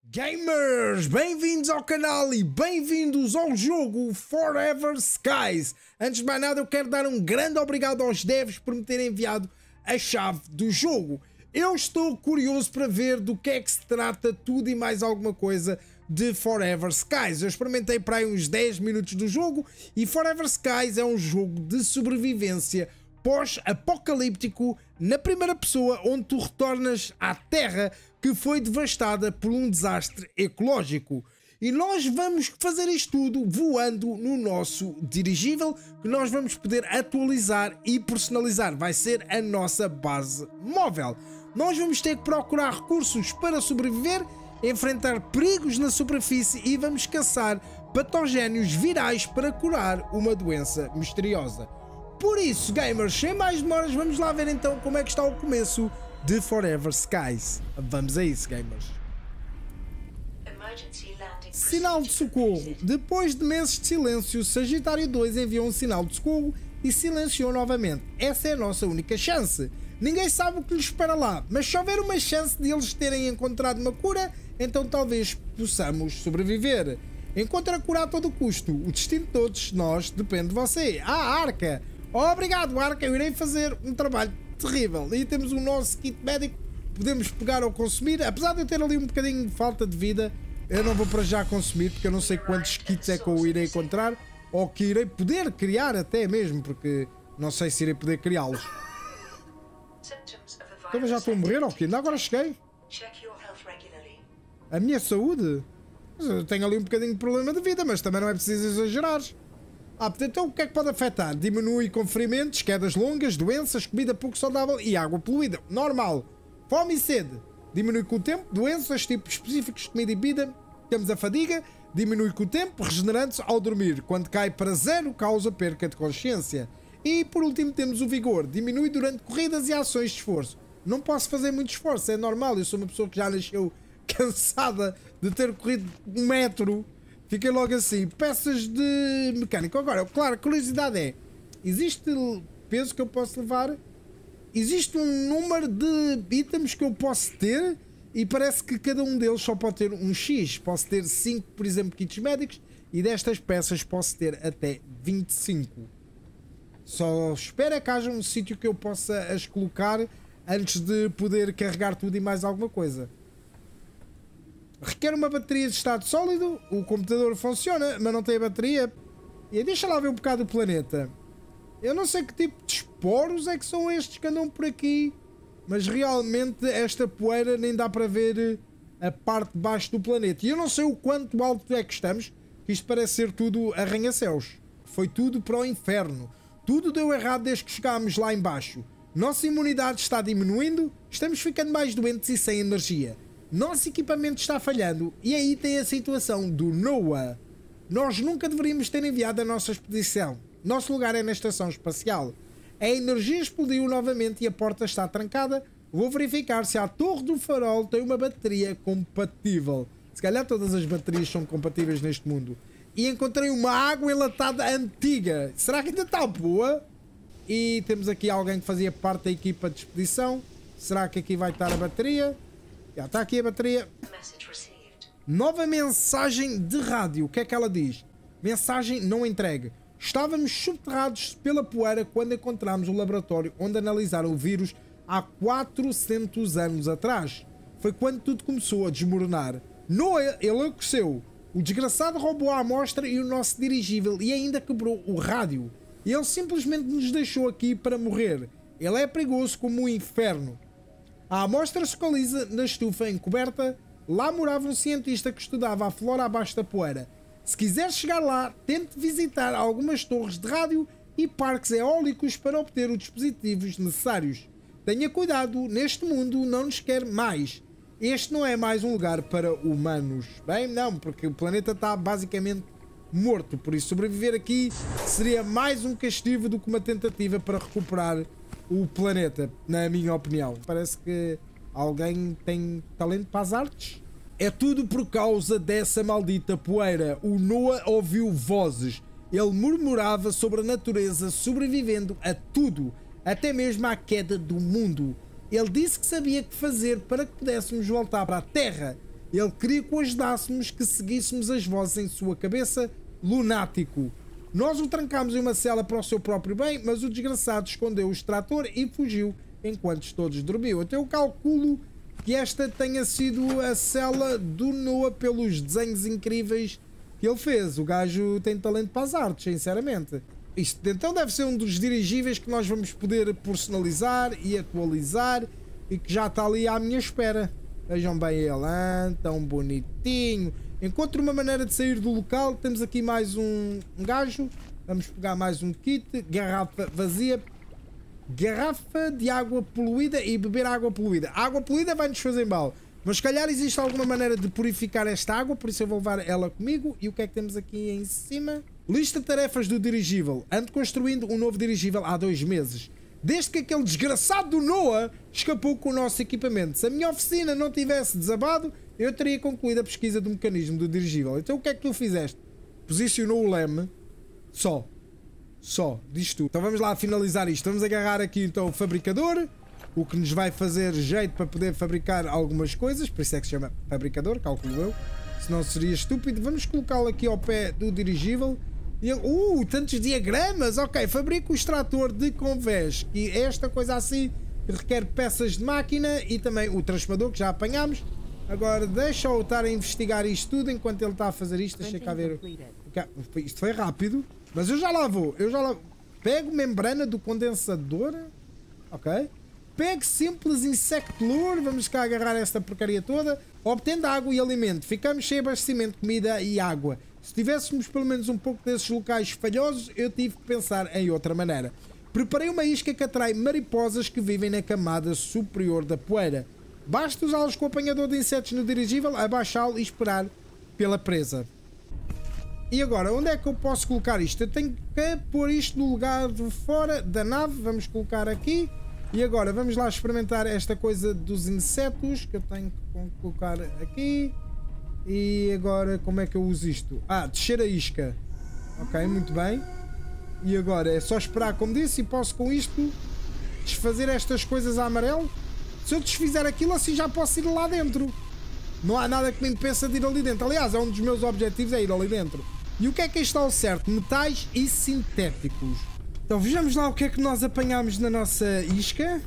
Gamers, bem-vindos ao canal e bem-vindos ao jogo Forever Skies. Antes de mais nada eu quero dar um grande obrigado aos devs por me terem enviado a chave do jogo. Eu estou curioso para ver do que é que se trata tudo e mais alguma coisa de Forever Skies. Eu experimentei para aí uns 10 minutos do jogo e Forever Skies é um jogo de sobrevivência pós-apocalíptico na primeira pessoa, onde tu retornas à Terra que foi devastada por um desastre ecológico. E nós vamos fazer isto tudo voando no nosso dirigível, que nós vamos poder atualizar e personalizar. Vai ser a nossa base móvel. Nós vamos ter que procurar recursos para sobreviver, enfrentar perigos na superfície e vamos caçar patogénios virais para curar uma doença misteriosa. Por isso, gamers, sem mais demoras, vamos lá ver então como é que está o começo de Forever Skies. Vamos a isso, gamers. Sinal de socorro. Depois de meses de silêncio, Sagitário 2 enviou um sinal de socorro e silenciou novamente. Essa é a nossa única chance. Ninguém sabe o que lhes espera lá, mas se houver uma chance de eles terem encontrado uma cura, então talvez possamos sobreviver. Encontre a cura a todo custo. O destino de todos nós depende de você. Arca! Obrigado, Arca, eu irei fazer um trabalho terrível. E temos o nosso kit médico, podemos pegar ou consumir. Apesar de eu ter ali um bocadinho de falta de vida, eu não vou para já consumir, porque eu não sei quantos kits é que eu irei encontrar, ou que irei poder criar até mesmo, porque não sei se irei poder criá-los. Então eu já estou a morrer, ou quê? Ainda agora cheguei. A minha saúde? Eu tenho ali um bocadinho de problema de vida, mas também não é preciso exagerar. Então o que é que pode afetar? Diminui com ferimentos, quedas longas, doenças, comida pouco saudável e água poluída. Normal. Fome e sede. Diminui com o tempo. Doenças, tipos específicos de comida e bebida. Temos a fadiga. Diminui com o tempo. Regenerante ao dormir. Quando cai para 0, causa perca de consciência. E por último temos o vigor. Diminui durante corridas e ações de esforço. Não posso fazer muito esforço. É normal. Eu sou uma pessoa que já nasceu cansada de ter corrido 1 metro. Fiquei logo assim. Peças de mecânico. Agora, claro, a curiosidade é: existe peso que eu posso levar? Existe um número de itens que eu posso ter? E parece que cada um deles só pode ter um X. Posso ter 5, por exemplo, kits médicos. E destas peças posso ter até 25. Só espera que haja um sítio que eu possa as colocar antes de poder carregar tudo e mais alguma coisa. Requer uma bateria de estado sólido. O computador funciona, mas não tem a bateria. E deixa lá ver um bocado o planeta. Eu não sei que tipo de esporos é que são estes que andam por aqui, mas realmente esta poeira nem dá para ver a parte de baixo do planeta. E eu não sei o quanto alto é que estamos, que isto parece ser tudo arranha-céus. Foi tudo para o inferno. Tudo deu errado desde que chegámos lá em baixo. Nossa imunidade está diminuindo, estamos ficando mais doentes e sem energia. Nosso equipamento está falhando e aí tem a situação do NOAA. Nós nunca deveríamos ter enviado a nossa expedição. Nosso lugar é na estação espacial. A energia explodiu novamente e a porta está trancada. Vou verificar se a torre do farol tem uma bateria compatível. Se calhar todas as baterias são compatíveis neste mundo. E encontrei uma água enlatada antiga. Será que ainda está boa? E temos aqui alguém que fazia parte da equipa de expedição. Será que aqui vai estar a bateria? Já está aqui a bateria. Nova mensagem de rádio. O que é que ela diz? Mensagem não entregue. Estávamos subterrados pela poeira quando encontramos o laboratório onde analisaram o vírus há 400 anos atrás. Foi quando tudo começou a desmoronar. Noah enlouqueceu. O desgraçado roubou a amostra e o nosso dirigível e ainda quebrou o rádio. Ele simplesmente nos deixou aqui para morrer. Ele é perigoso como o inferno. A amostra se localiza na estufa encoberta. Lá morava um cientista que estudava a flora abaixo da poeira. Se quiser chegar lá, tente visitar algumas torres de rádio e parques eólicos para obter os dispositivos necessários. Tenha cuidado, neste mundo não nos quer mais. Este não é mais um lugar para humanos. Bem, não, porque o planeta está basicamente morto. Por isso, sobreviver aqui seria mais um castigo do que uma tentativa para recuperar o planeta, na minha opinião. Parece que alguém tem talento para as artes. É tudo por causa dessa maldita poeira. O Noah ouviu vozes. Ele murmurava sobre a natureza, sobrevivendo a tudo, até mesmo à queda do mundo. Ele disse que sabia o que fazer para que pudéssemos voltar para a Terra. Ele queria que o ajudássemos, que seguíssemos as vozes em sua cabeça, lunático. Nós o trancámos em uma cela para o seu próprio bem, mas o desgraçado escondeu o extrator e fugiu enquanto todos dormiam. Então eu calculo que esta tenha sido a cela do Noah pelos desenhos incríveis que ele fez. O gajo tem talento para as artes, sinceramente. Isto então deve ser um dos dirigíveis que nós vamos poder personalizar e atualizar e que já está ali à minha espera. Vejam bem ele, tão bonitinho. Encontre uma maneira de sair do local. Temos aqui mais um gajo. Vamos pegar mais um kit. Garrafa vazia. Garrafa de água poluída e beber água poluída. A água poluída vai nos fazer mal. Mas se calhar existe alguma maneira de purificar esta água. Por isso eu vou levar ela comigo. E o que é que temos aqui em cima? Lista de tarefas do dirigível. Ando construindo um novo dirigível há 2 meses. Desde que aquele desgraçado do Noah escapou com o nosso equipamento. Se a minha oficina não tivesse desabado, eu teria concluído a pesquisa do mecanismo do dirigível. Então o que é que tu fizeste? Posicionou o leme. Só, diz tu. Então vamos lá finalizar isto. Vamos agarrar aqui então o fabricador. O que nos vai fazer jeito para poder fabricar algumas coisas. Por isso é que se chama fabricador, calculo eu. Senão seria estúpido. Vamos colocá-lo aqui ao pé do dirigível. E ele, tantos diagramas, ok, fabrico o extrator de convés, e esta coisa assim que requer peças de máquina e também o transformador que já apanhámos. Agora deixa-o estar a investigar isto tudo enquanto ele está a fazer isto. Deixa cá ver. Isto foi rápido, mas eu já lá vou. Pego membrana do condensador, ok. Pego simples insect lure, vamos cá agarrar esta porcaria toda. Obtendo água e alimento, ficamos sem abastecimento, comida e água. Se tivéssemos pelo menos um pouco desses locais falhosos, eu tive que pensar em outra maneira. Preparei uma isca que atrai mariposas que vivem na camada superior da poeira. Basta usá-los com o apanhador de insetos no dirigível, abaixá-lo e esperar pela presa. E agora, onde é que eu posso colocar isto? Eu tenho que pôr isto no lugar de fora da nave. Vamos colocar aqui. E agora, vamos lá experimentar esta coisa dos insetos, que eu tenho que colocar aqui. E agora, como é que eu uso isto? Descer a isca. Ok, muito bem. E agora, é só esperar, como disse, e posso com isto desfazer estas coisas a amarelo. Se eu desfizer aquilo, assim já posso ir lá dentro. Não há nada que me impeça de ir ali dentro. Aliás, é um dos meus objetivos, é ir ali dentro. E o que é que está ao certo? Metais e sintéticos. Então, vejamos lá o que é que nós apanhamos na nossa isca.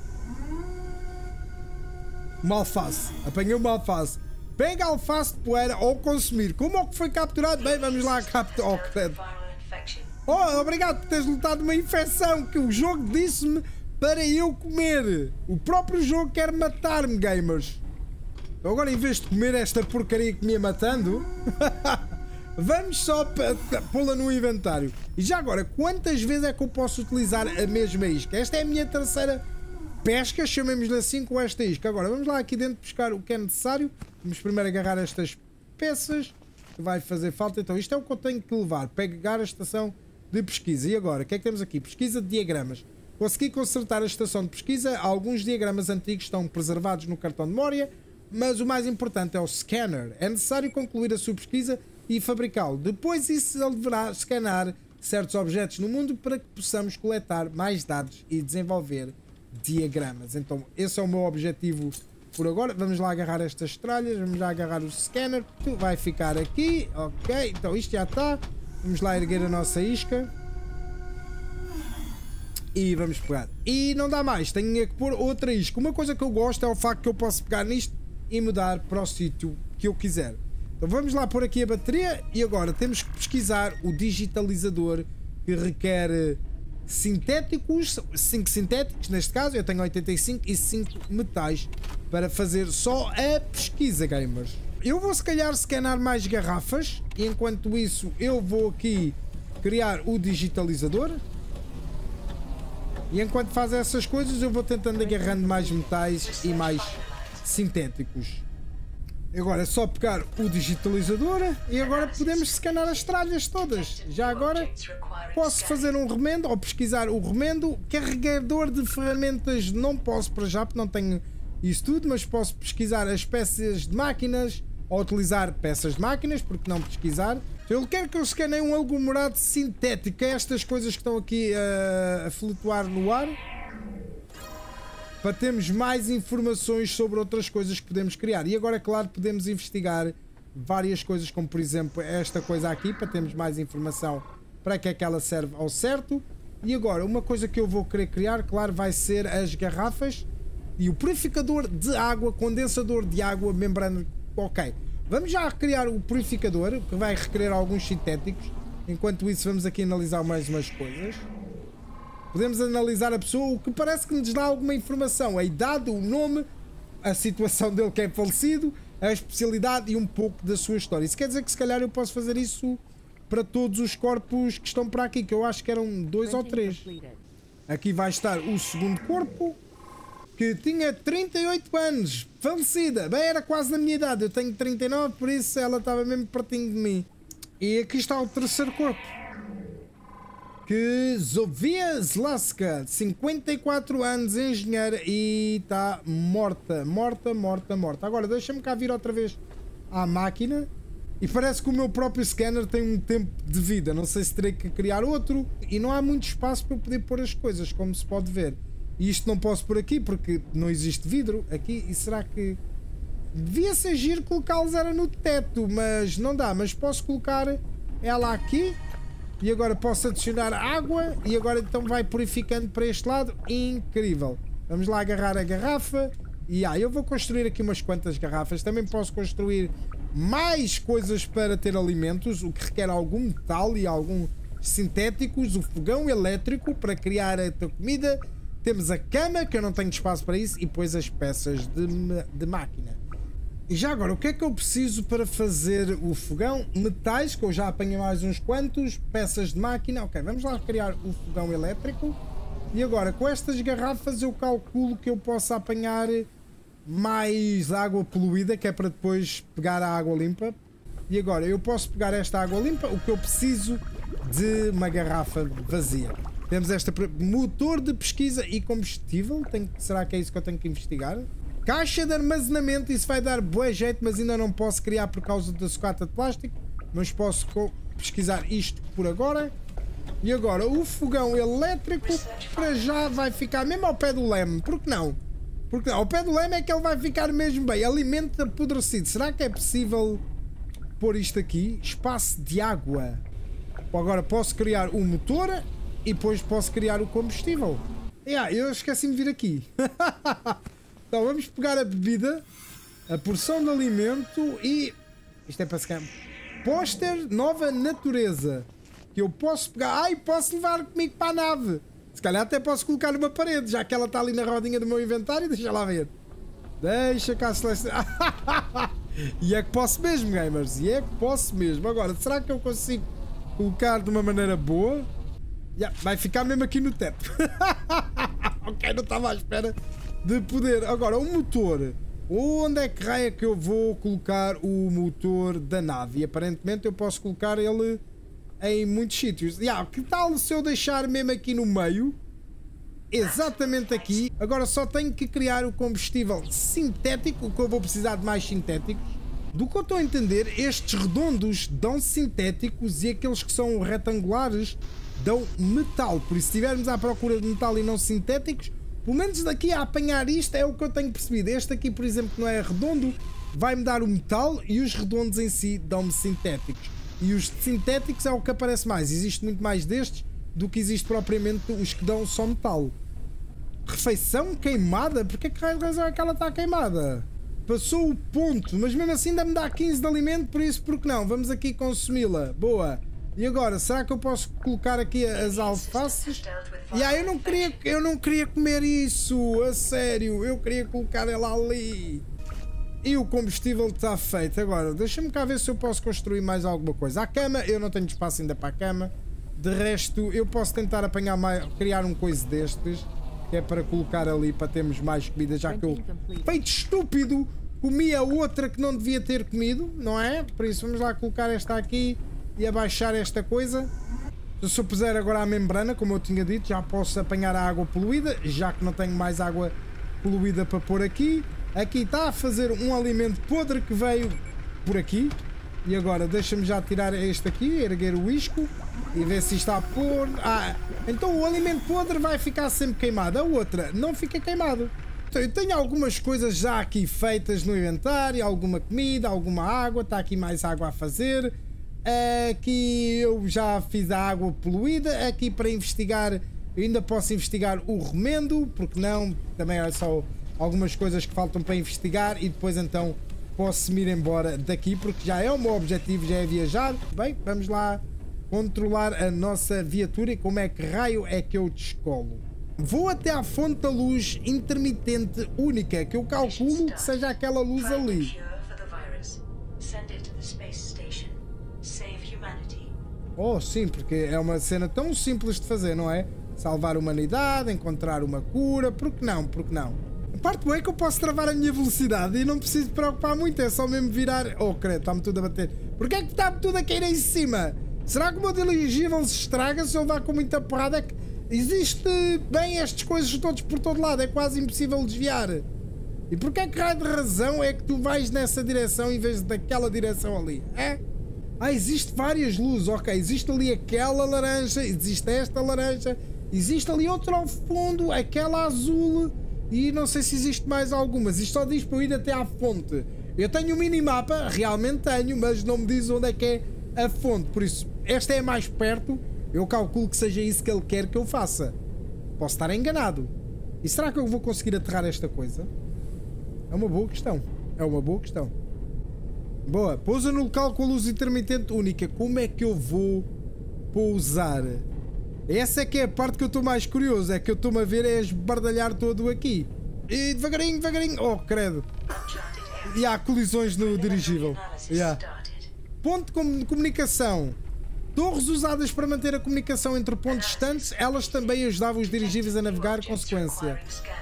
Uma alface. Apanhei uma alface. Pega a alface de poeira ou consumir. Como é que foi capturado? Bem, vamos lá capturar. Obrigado por teres lutado uma infecção que o jogo disse-me para eu comer. O próprio jogo quer matar-me, gamers. Então agora, em vez de comer esta porcaria que me ia matando, vamos só pô-la no inventário. E já agora, quantas vezes é que eu posso utilizar a mesma isca? Esta é a minha terceira pesca, chamemos-lhe assim, com esta isca. Agora, vamos lá aqui dentro buscar o que é necessário. Vamos primeiro agarrar estas peças que vai fazer falta. Então isto é o que eu tenho que levar. Pegar a estação de pesquisa. E agora, o que é que temos aqui? Pesquisa de diagramas. Consegui consertar a estação de pesquisa. Alguns diagramas antigos estão preservados no cartão de memória, mas o mais importante é o scanner. É necessário concluir a sua pesquisa e fabricá-lo. Depois isso ele deverá scanar certos objetos no mundo para que possamos coletar mais dados e desenvolver diagramas. Então esse é o meu objetivo por agora. Vamos lá agarrar estas tralhas, vamos lá agarrar o scanner, tu vai ficar aqui, ok, então isto já está. Vamos lá erguer a nossa isca e vamos pegar. E não dá mais, tenho que pôr outra isca. Uma coisa que eu gosto é o facto que eu posso pegar nisto e mudar para o sítio que eu quiser. Então vamos lá pôr aqui a bateria e agora temos que pesquisar o digitalizador, que requer sintéticos, 5 sintéticos neste caso. Eu tenho 85 e 5 metais para fazer só a pesquisa, gamers. Eu vou se calhar scanar mais garrafas e enquanto isso eu vou aqui criar o digitalizador. E enquanto faz essas coisas eu vou tentando agarrando mais metais e mais sintéticos. Agora é só pegar o digitalizador e agora podemos scanar as tralhas todas. Já agora posso fazer um remendo ou pesquisar o remendo. Carregador de ferramentas não posso para já porque não tenho isso tudo, mas posso pesquisar as peças de máquinas ou utilizar peças de máquinas, porque não pesquisar. Ele quer que eu escaneie um aglomerado sintético, estas coisas que estão aqui a flutuar no ar. para termos mais informações sobre outras coisas que podemos criar. E agora, claro, podemos investigar várias coisas, como por exemplo esta coisa aqui, para termos mais informação para que é que ela serve ao certo. E agora, uma coisa que eu vou querer criar, claro, vai ser as garrafas e o purificador de água, condensador de água, membrana. Ok, vamos já criar o purificador, que vai requerer alguns sintéticos. Enquanto isso, vamos aqui analisar mais umas coisas. Podemos analisar a pessoa, o que parece que nos dá alguma informação. A idade, o nome, a situação dele que é falecido, a especialidade e um pouco da sua história. Isso quer dizer que se calhar eu posso fazer isso para todos os corpos que estão para aqui, que eu acho que eram 2 ou 3. Aqui vai estar o segundo corpo, que tinha 38 anos, falecida. Bem, era quase da minha idade, eu tenho 39, por isso ela estava mesmo pertinho de mim. E aqui está o terceiro corpo, que Zofia Zlaska, 54 anos, engenheira, e está morta. Agora deixa-me cá vir outra vez à máquina. E parece que o meu próprio scanner tem um tempo de vida. Não sei se terei que criar outro. E não há muito espaço para eu poder pôr as coisas, como se pode ver. E isto não posso pôr aqui porque não existe vidro aqui. E será que... devia ser giro colocá-los era no teto, mas não dá. Mas posso colocar ela aqui. E agora posso adicionar água. E agora então vai purificando para este lado. Incrível. Vamos lá agarrar a garrafa. E eu vou construir aqui umas quantas garrafas. Também posso construir mais coisas para ter alimentos, o que requer algum metal e alguns sintéticos. O fogão elétrico para criar a comida. Temos a cama, que eu não tenho espaço para isso. E depois as peças de máquina. E já agora, o que é que eu preciso para fazer o fogão? Metais, que eu já apanhei mais uns quantos. Peças de máquina. Ok, vamos lá criar o fogão elétrico. E agora, com estas garrafas eu calculo que eu possa apanhar mais água poluída, que é para depois pegar a água limpa. E agora, eu posso pegar esta água limpa. O que eu preciso de uma garrafa vazia. Temos este motor de pesquisa e combustível. Será que é isso que eu tenho que investigar? Caixa de armazenamento, isso vai dar bué jeito, mas ainda não posso criar por causa da sucata de plástico. Mas posso pesquisar isto por agora. E agora, o fogão elétrico para já vai ficar mesmo ao pé do leme. Por que não? Porque ao pé do leme é que ele vai ficar mesmo bem. Alimento apodrecido. Será que é possível pôr isto aqui? Espaço de água. Agora posso criar o motor e depois posso criar o combustível. Eu esqueci-me de vir aqui. Então vamos pegar a bebida, a porção de alimento e... isto é para se calhar... póster nova natureza. Que eu posso pegar... posso levar comigo para a nave. Se calhar até posso colocar numa parede, já que ela está ali na rodinha do meu inventário. Deixa lá ver. Deixa cá selecionar. E é que posso mesmo, gamers. E é que posso mesmo. Agora, será que eu consigo colocar de uma maneira boa? Vai ficar mesmo aqui no teto. Ok, não estava à espera de poder. Agora, o motor. Onde é que raio é que eu vou colocar o motor da nave? E aparentemente eu posso colocar ele em muitos sítios. Que tal se eu deixar mesmo aqui no meio? Exatamente aqui. Agora só tenho que criar o combustível sintético, que eu vou precisar de mais sintéticos. Do que eu estou a entender, estes redondos dão sintéticos e aqueles que são retangulares dão metal. Por isso, se estivermos à procura de metal e não sintéticos, pelo menos daqui a apanhar isto é o que eu tenho percebido. Este aqui, por exemplo, que não é redondo, vai-me dar o metal e os redondos em si dão-me sintéticos. E os sintéticos é o que aparece mais. Existe muito mais destes do que existe propriamente os que dão só metal. Refeição queimada? Porque que raio de razão é que ela está queimada? Passou o ponto, mas mesmo assim ainda me dá 15 de alimento, por isso porque não? Vamos aqui consumi-la. Boa. E agora, será que eu posso colocar aqui as alfaces? Eu não queria comer isso, a sério. Eu queria colocar ela ali. E o combustível está feito. Agora, deixa-me cá ver se eu posso construir mais alguma coisa. A cama, eu não tenho espaço ainda para a cama. De resto, eu posso tentar apanhar mais, criar um coisa destes, que é para colocar ali, para termos mais comida, já que eu, feito estúpido, comi a outra que não devia ter comido, não é? Por isso, vamos lá colocar esta aqui e abaixar esta coisa. Se eu puser agora a membrana, como eu tinha dito, já posso apanhar a água poluída, já que não tenho mais água poluída para pôr aqui. Aqui está a fazer um alimento podre que veio por aqui. E agora deixa-me já tirar este aqui, erguer o isco e ver se está a pôr. Então o alimento podre vai ficar sempre queimado. A outra não fica queimado. Então, eu tenho algumas coisas já aqui feitas no inventário, alguma comida, alguma água, está aqui mais água a fazer. Aqui eu já fiz a água poluída, aqui para investigar, eu ainda posso investigar o remendo, porque não, também é só algumas coisas que faltam para investigar e depois então posso-me ir embora daqui, porque já é o meu objetivo, já é viajar. Bem, vamos lá controlar a nossa viatura e como é que raio é que eu descolo. Vou até à fonte da luz intermitente única, que eu calculo que seja aquela luz ali. Oh, sim, porque é uma cena tão simples de fazer, não é? Salvar a humanidade, encontrar uma cura, por que não? Por que não? A parte boa é que eu posso travar a minha velocidade e não preciso preocupar muito, é só mesmo virar... Oh, credo, está-me tudo a bater. Porquê é que está-me tudo a cair em cima? Será que o meu dirigível se estraga se eu levar com muita porrada? É que existe bem estas coisas todas por todo lado, é quase impossível desviar. E porquê é que raio de razão é que tu vais nessa direção em vez daquela direção ali? É? Ah, existe várias luzes, ok, existe ali aquela laranja, existe esta laranja, existe ali outra ao fundo, aquela azul e não sei se existe mais algumas. Isto só diz para eu ir até à fonte. Eu tenho um minimapa, realmente tenho, mas não me diz onde é que é a fonte, por isso esta é mais perto, eu calculo que seja isso que ele quer que eu faça. Posso estar enganado. E será que eu vou conseguir aterrar esta coisa? É uma boa questão, é uma boa questão. Boa, pousa no local com a luz intermitente única. Como é que eu vou pousar? Essa é que é a parte que eu estou mais curioso. É que eu estou-me a ver é esbardalhar todo aqui. E devagarinho, devagarinho. Oh, credo. E há colisões no dirigível. Ponto de comunicação. Torres usadas para manter a comunicação entre pontos distantes. Elas também ajudavam os dirigíveis a navegar com sequência.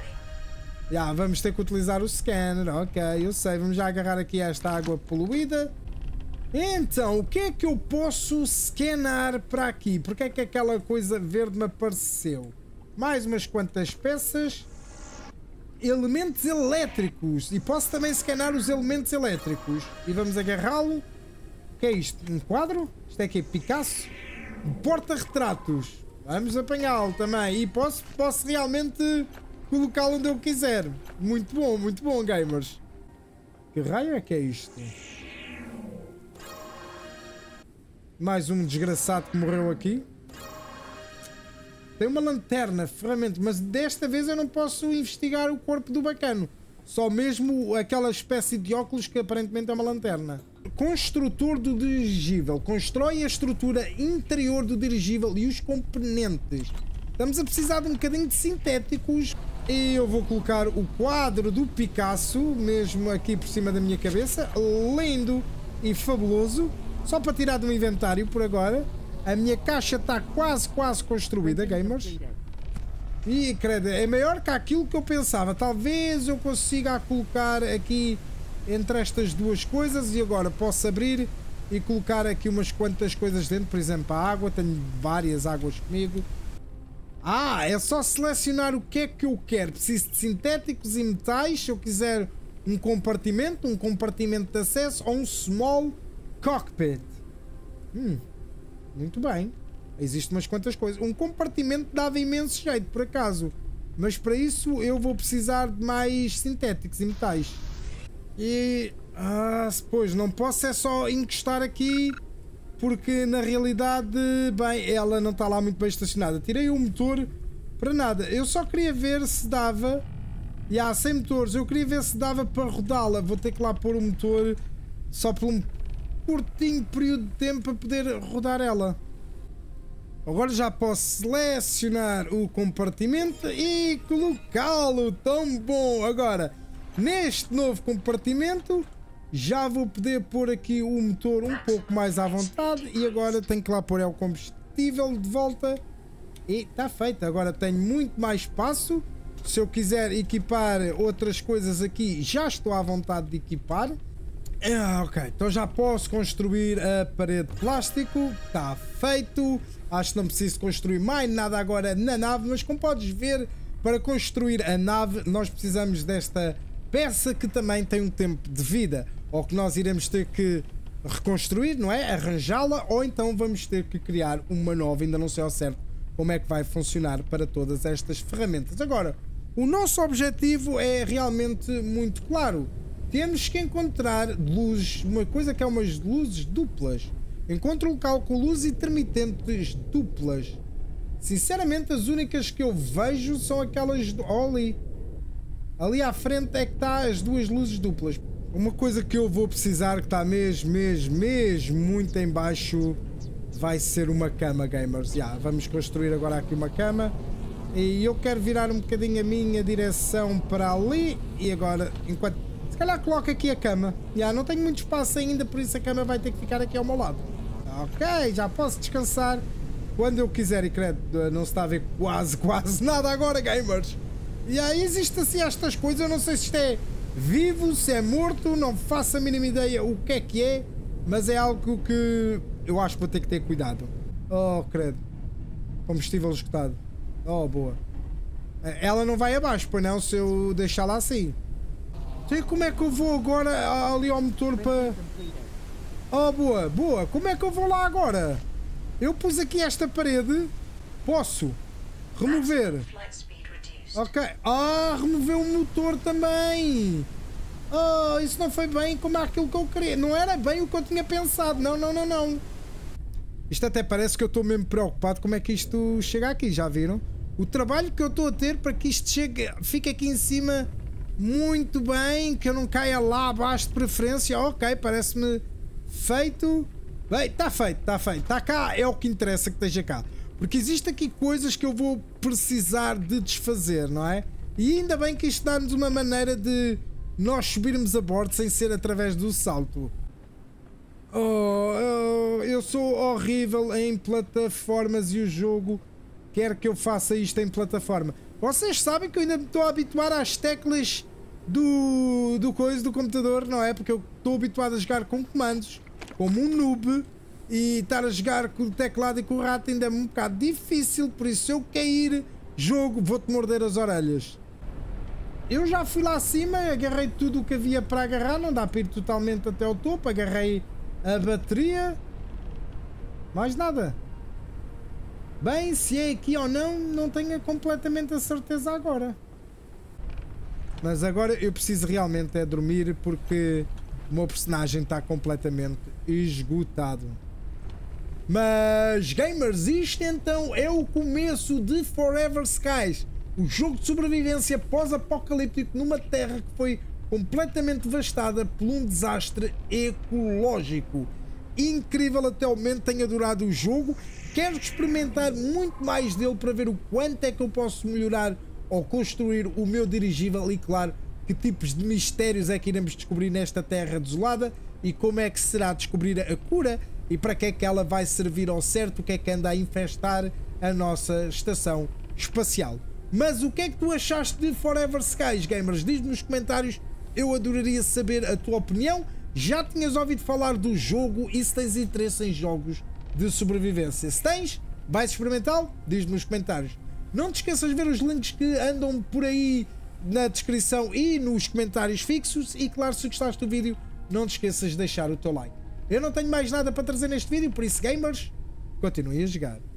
Vamos ter que utilizar o scanner, ok, eu sei, vamos já agarrar aqui esta água poluída. Então, o que é que eu posso scanar para aqui? Porque é que aquela coisa verde me apareceu? Mais umas quantas peças. Elementos elétricos. E posso também scanar os elementos elétricos. E vamos agarrá-lo. O que é isto? Um quadro? Isto é aqui, Picasso? Porta-retratos. Vamos apanhá-lo também. E posso realmente... colocá-lo onde eu quiser. Muito bom, gamers. Que raio é que é isto? Mais um desgraçado que morreu aqui. Tem uma lanterna, ferramenta, mas desta vez eu não posso investigar o corpo do bacano. Só mesmo aquela espécie de óculos que aparentemente é uma lanterna. Construtor do dirigível. Constrói a estrutura interior do dirigível e os componentes. Estamos a precisar de um bocadinho de sintéticos. E eu vou colocar o quadro do Picasso, mesmo aqui por cima da minha cabeça. Lindo e fabuloso. Só para tirar do inventário por agora. A minha caixa está quase construída, gamers. E, credo, é maior que aquilo que eu pensava. Talvez eu consiga colocar aqui entre estas duas coisas. E agora posso abrir e colocar aqui umas quantas coisas dentro. Por exemplo, a água. Tenho várias águas comigo. É só selecionar o que é que eu quero. Preciso de sintéticos e metais. Se eu quiser um compartimento de acesso ou um small cockpit. Muito bem. Existem umas quantas coisas. Um compartimento dava imenso jeito, por acaso. Mas para isso eu vou precisar de mais sintéticos e metais. E... pois, não posso é só encostar aqui... Porque na realidade, bem, ela não está lá muito bem estacionada. Tirei o motor para nada. Eu só queria ver se dava... sem motores. Eu queria ver se dava para rodá-la. Vou ter que lá pôr o motor só por um curtinho período de tempo para poder rodar ela. Agora já posso selecionar o compartimento e colocá-lo. Tão bom! Agora, neste novo compartimento... já vou poder pôr aqui o motor um pouco mais à vontade e agora tenho que lá pôr o combustível de volta e está feito. Agora tenho muito mais espaço. Se eu quiser equipar outras coisas aqui, já estou à vontade de equipar. Ok, então já posso construir a parede de plástico. Está feito. Acho que não preciso construir mais nada agora na nave, mas como podes ver, para construir a nave nós precisamos desta peça que também tem um tempo de vida. Ou que nós iremos ter que reconstruir, não é? Arranjá-la, ou então vamos ter que criar uma nova, ainda não sei ao certo como é que vai funcionar para todas estas ferramentas. Agora, O nosso objetivo é realmente muito claro. Temos que encontrar luzes, uma coisa que é umas luzes duplas. Encontro um local com luzes intermitentes duplas. Sinceramente, as únicas que eu vejo são aquelas ali. Ali à frente é que está as duas luzes duplas. Uma coisa que eu vou precisar, que está mesmo muito em baixo, vai ser uma cama, gamers. Vamos construir agora aqui uma cama. E eu quero virar um bocadinho a minha direção para ali. E agora, enquanto... Se calhar coloco aqui a cama. Não tenho muito espaço ainda, por isso a cama vai ter que ficar aqui ao meu lado. Ok, já posso descansar quando eu quiser. E credo, não se está a ver quase nada agora, gamers. E aí existe assim estas coisas. Eu não sei se isto é vivo, se é morto. Não faço a mínima ideia o que é. Mas é algo que eu acho que vou ter que ter cuidado. Oh, credo. Combustível esgotado. Oh, boa. Ela não vai abaixo, pois não, se eu deixá-la assim. Sei como é que eu vou agora ali ao motor para... Oh, boa. Como é que eu vou lá agora? Eu pus aqui esta parede. Posso remover. Ok. Removeu o motor também. Oh, isso não foi bem como aquilo que eu queria. Não era bem o que eu tinha pensado. Não. Isto até parece que eu estou mesmo preocupado como é que isto chega aqui, já viram? O trabalho que eu estou a ter para que isto fique aqui em cima muito bem, que eu não caia lá abaixo de preferência. Ok, parece-me feito. Bem, está feito. Está cá, é o que interessa que esteja cá. Porque existem aqui coisas que eu vou precisar de desfazer, não é? E ainda bem que isto dá-nos uma maneira de nós subirmos a bordo sem ser através do salto. Eu sou horrível em plataformas e o jogo quer que eu faça isto em plataforma. Vocês sabem que eu ainda me estou a habituar às teclas do computador, não é? Porque eu estou habituado a jogar com comandos, como um noob, e estar a jogar com o teclado e com o rato ainda é um bocado difícil, por isso se eu cair, jogo, vou-te morder as orelhas. Eu já fui lá acima, agarrei tudo o que havia para agarrar, não dá para ir totalmente até ao topo, agarrei a bateria, mais nada. Bem, se é aqui ou não, não tenho completamente a certeza agora. Mas agora eu preciso realmente é dormir porque o meu personagem está completamente esgotado. Mas, gamers, isto então é o começo de Forever Skies. O jogo de sobrevivência pós-apocalíptico numa terra que foi completamente devastada por um desastre ecológico. Incrível, até o momento tenho adorado o jogo. Quero experimentar muito mais dele para ver o quanto é que eu posso melhorar ou construir o meu dirigível e, claro, que tipos de mistérios é que iremos descobrir nesta terra desolada e como é que será descobrir a cura e para que é que ela vai servir ao certo, o que é que anda a infestar a nossa estação espacial. Mas o que é que tu achaste de Forever Skies, gamers? Diz-me nos comentários, eu adoraria saber a tua opinião. Já tinhas ouvido falar do jogo e se tens interesse em jogos de sobrevivência? Se tens, vais experimentá-lo? Diz-me nos comentários. Não te esqueças de ver os links que andam por aí na descrição e nos comentários fixos. E claro, se gostaste do vídeo, não te esqueças de deixar o teu like. Eu não tenho mais nada para trazer neste vídeo, por isso, gamers, continuem a jogar.